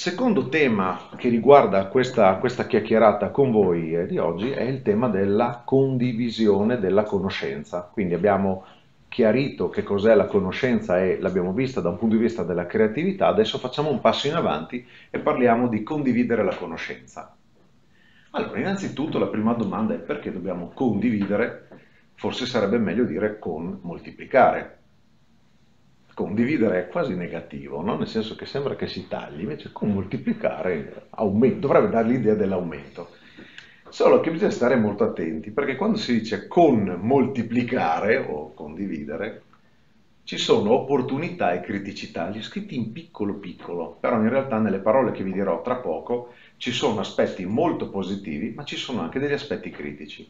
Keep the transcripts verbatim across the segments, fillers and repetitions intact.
Secondo tema che riguarda questa, questa chiacchierata con voi eh, di oggi è il tema della condivisione della conoscenza. Quindi abbiamo chiarito che cos'è la conoscenza e l'abbiamo vista da un punto di vista della creatività, adesso facciamo un passo in avanti e parliamo di condividere la conoscenza. Allora, innanzitutto la prima domanda è perché dobbiamo condividere? Forse sarebbe meglio dire con moltiplicare. Condividere è quasi negativo, no? Nel senso che sembra che si tagli, invece con moltiplicare aumenta, dovrebbe dare l'idea dell'aumento. Solo che bisogna stare molto attenti, perché quando si dice con moltiplicare o condividere, ci sono opportunità e criticità, li ho scritti in piccolo piccolo, però in realtà nelle parole che vi dirò tra poco ci sono aspetti molto positivi, ma ci sono anche degli aspetti critici.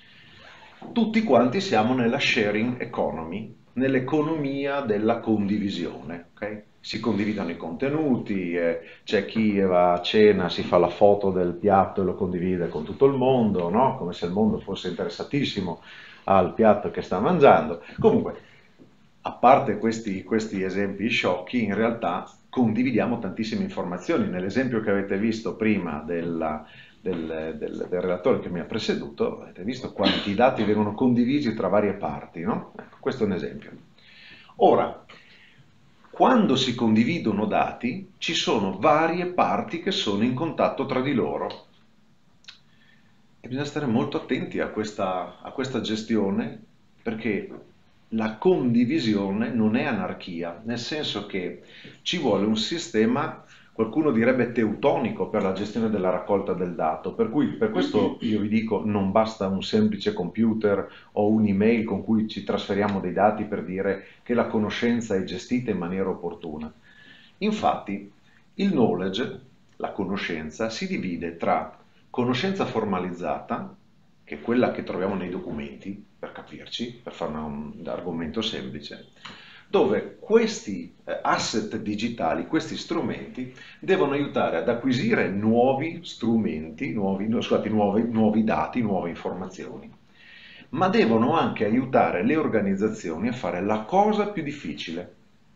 Tutti quanti siamo nella sharing economy, nell'economia della condivisione, ok? Si condividono i contenuti, eh, c'è chi va a cena, si fa la foto del piatto e lo condivide con tutto il mondo, no? Come se il mondo fosse interessatissimo al piatto che sta mangiando. Comunque, a parte questi, questi esempi sciocchi, in realtà condividiamo tantissime informazioni. Nell'esempio che avete visto prima della, del, del, del relatore che mi ha preceduto, avete visto quanti dati vengono condivisi tra varie parti, no? Ecco, questo è un esempio. Ora, quando si condividono dati, ci sono varie parti che sono in contatto tra di loro e bisogna stare molto attenti a questa, a questa gestione perché la condivisione non è anarchia, nel senso che ci vuole un sistema, qualcuno direbbe teutonico per la gestione della raccolta del dato, per cui per questo io vi dico non basta un semplice computer o un'email con cui ci trasferiamo dei dati per dire che la conoscenza è gestita in maniera opportuna. Infatti il knowledge, la conoscenza, si divide tra conoscenza formalizzata, che è quella che troviamo nei documenti, per capirci, per fare un argomento semplice, dove questi eh, asset digitali, questi strumenti, devono aiutare ad acquisire nuovi strumenti, nuovi, no, scusate, nuovi, nuovi dati, nuove informazioni, ma devono anche aiutare le organizzazioni a fare la cosa più difficile,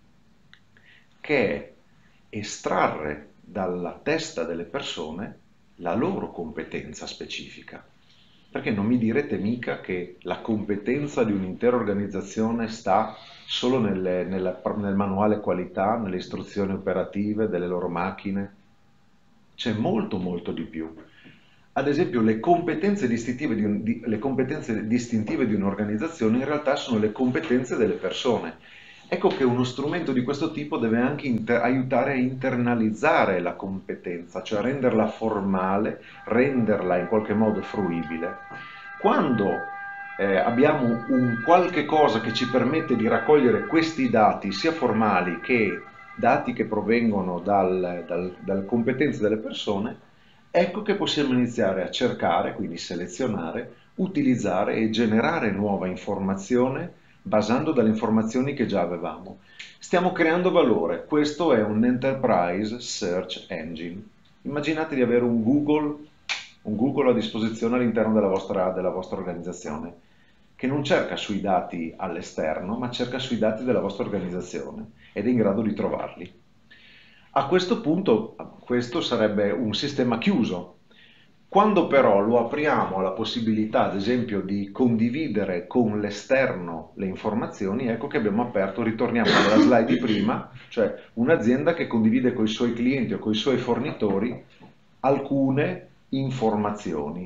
che è estrarre dalla testa delle persone la loro competenza specifica. Perché non mi direte mica che la competenza di un'intera organizzazione sta solo nelle, nella, nel manuale qualità, nelle istruzioni operative delle loro macchine? C'è molto molto di più. Ad esempio, le competenze distintive di, un, di, le competenze distintive di un'organizzazione in realtà sono le competenze delle persone. Ecco che uno strumento di questo tipo deve anche inter- aiutare a internalizzare la competenza, cioè renderla formale, renderla in qualche modo fruibile. Quando eh, abbiamo un qualche cosa che ci permette di raccogliere questi dati, sia formali che dati che provengono dal, dal, dalle competenze delle persone, ecco che possiamo iniziare a cercare, quindi selezionare, utilizzare e generare nuova informazione basando dalle informazioni che già avevamo. Stiamo creando valore, questo è un Enterprise Search Engine. Immaginate di avere un Google, un Google a disposizione all'interno della vostra, della vostra organizzazione, che non cerca sui dati all'esterno, ma cerca sui dati della vostra organizzazione ed è in grado di trovarli. A questo punto questo sarebbe un sistema chiuso. Quando però lo apriamo alla possibilità, ad esempio, di condividere con l'esterno le informazioni, ecco che abbiamo aperto, ritorniamo alla slide di prima, cioè un'azienda che condivide con i suoi clienti o con i suoi fornitori alcune informazioni.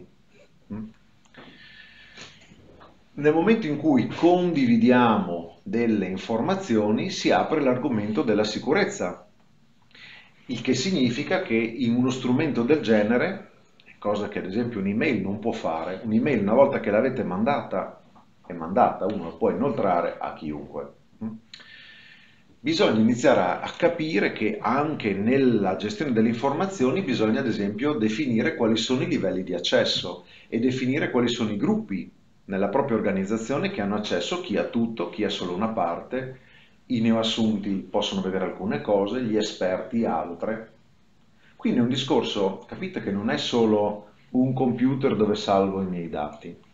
Nel momento in cui condividiamo delle informazioni si apre l'argomento della sicurezza, il che significa che in uno strumento del genere, cosa che ad esempio un'email non può fare, un'email una volta che l'avete mandata, è mandata, uno la può inoltrare a chiunque. Bisogna iniziare a, a capire che anche nella gestione delle informazioni bisogna ad esempio definire quali sono i livelli di accesso e definire quali sono i gruppi nella propria organizzazione che hanno accesso, chi ha tutto, chi ha solo una parte, i neoassunti possono vedere alcune cose, gli esperti altre. Quindi è un discorso, capite che non è solo un computer dove salvo i miei dati,